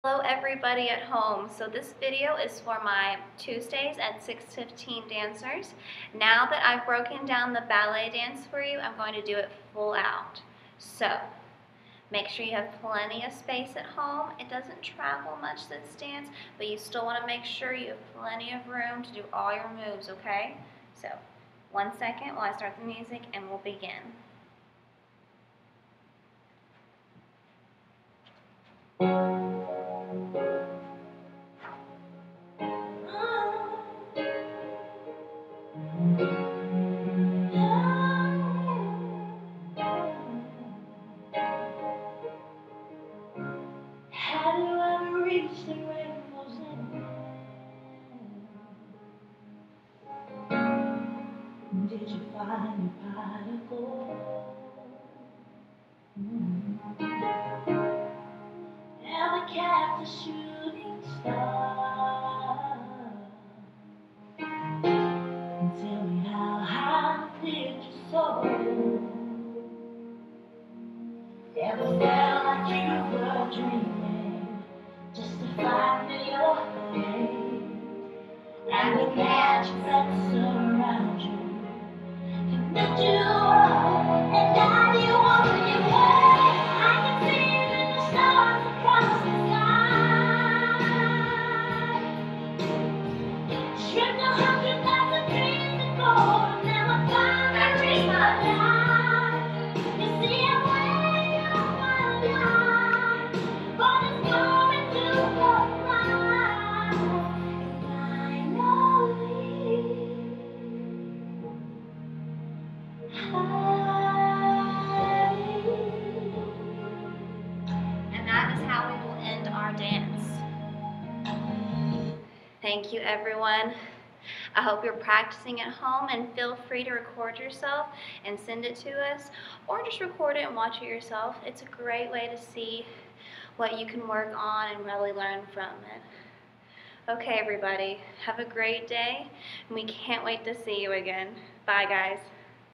Hello everybody at home. So this video is for my Tuesdays at 6:15 dancers. Now that I've broken down the ballet dance for you, I'm going to do it full out. So make sure you have plenty of space at home. It doesn't travel much, this dance, but you still want to make sure you have plenty of room to do all your moves, okay? So 1 second while I start the music and we'll begin. Have you ever reached the rainbow's end? Did you find your pot of gold? And the cactus shooting star? Tell me how high did you soar? Ever felt like you were dreaming, just to find that you're awake, and the magic that surrounds you can lift you up and guide you on your way. I can see it in the stars across the sky. Stripped 100,000 dreams of gold, now I find my dream alive. You see, I'm way on my life, but it's coming to a rise. And that is how we will end our dance. Thank you, everyone. I hope you're practicing at home, and feel free to record yourself and send it to us, or just record it and watch it yourself. It's a great way to see what you can work on and really learn from it. Okay, everybody, have a great day, and we can't wait to see you again. Bye, guys.